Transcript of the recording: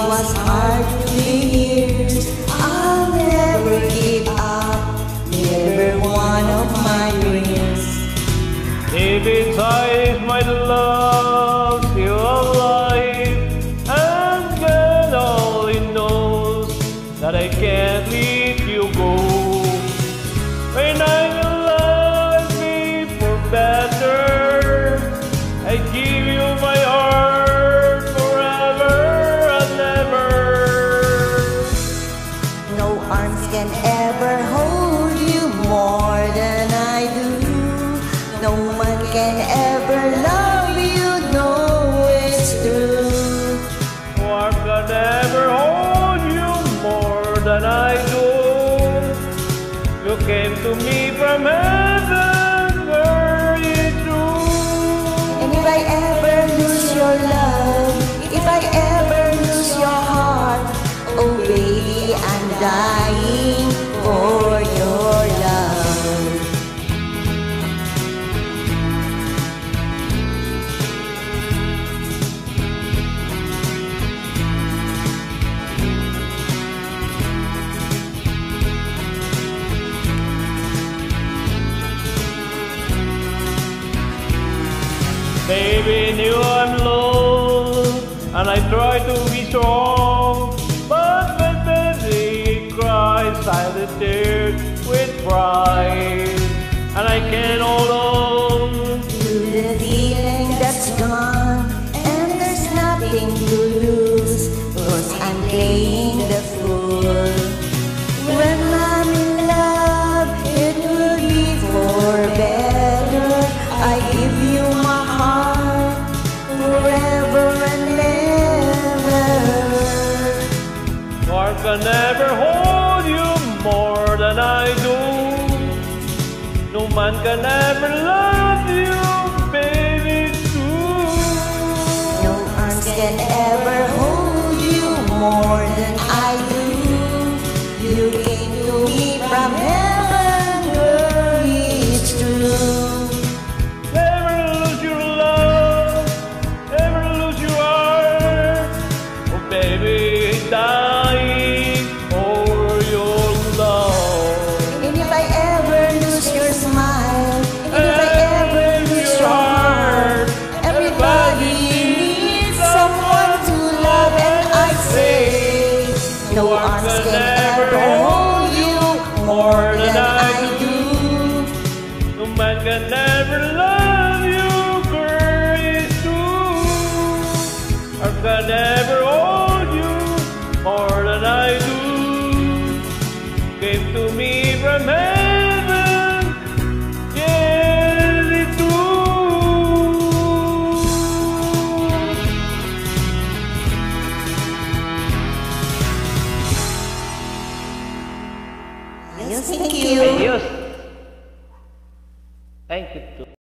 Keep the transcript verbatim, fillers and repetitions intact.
was hard to hear. I'll never give up, never one of my dreams. Deep inside my love still alive, and God only knows that I can't let you go. When I'm alive, me for better, I give you my heart forever and ever. No arms can ever hold you more than I do. No one can ever love you, no, it's true. No arms can ever hold you more than I do. You came to me from heaven, very true. And if I ever lose your love, if I ever lose your heart, oh baby, I'm dying for your love. Baby knew I'm low, and I try to be strong, but when baby cries, silent tears with pride, and I can't hold on To the feeling that's gone, and there's nothing to lose, 'cause I'm playing the fool. When I'm in love, it will be for better. I give you my heart forever and ever. Heart can never hold you more than I do. No man can ever love you, baby, too. No arms can ever